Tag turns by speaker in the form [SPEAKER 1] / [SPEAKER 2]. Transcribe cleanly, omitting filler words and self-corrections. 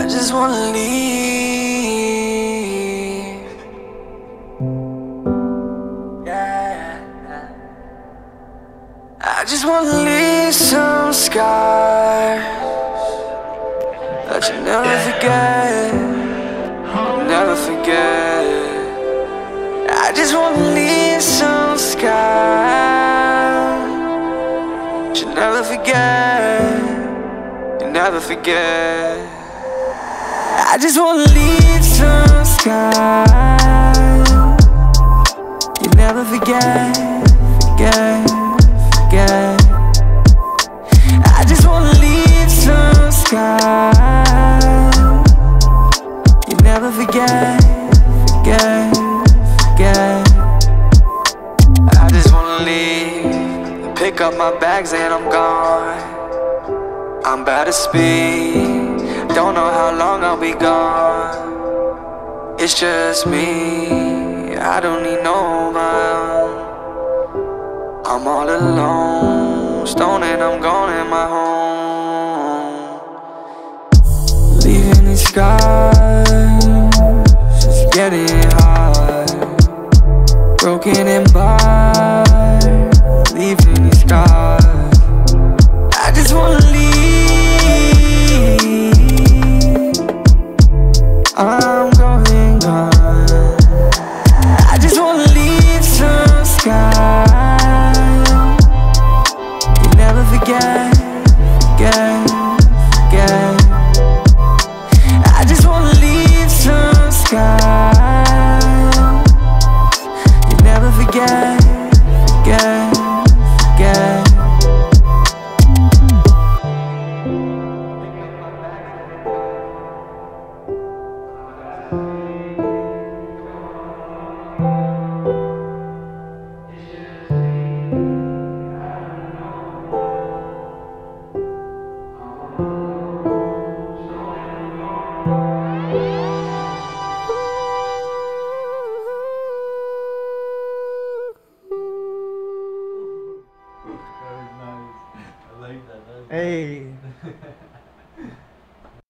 [SPEAKER 1] just wanna leave. Yeah. I just wanna leave some scars that you never forget, never forget. I just wanna leave some scars you never forget, you never forget. I just wanna leave some scars you never forget, forget, forget. I just wanna leave some scars you never forget, forget, forget. I just wanna leave, pick up my bags and I'm gone. I'm about to speed, don't know how long I'll be gone. It's just me, I don't need nobody. I'm all alone, stoned and I'm gone in my home. Leaving these scars, just getting hard. Broken and barred, leaving these scars. I just wanna leave. I'm going gone. I just wanna leave some scars you never forget, forget, forget. I just wanna leave some scars you never forget, forget, forget.
[SPEAKER 2] Hey.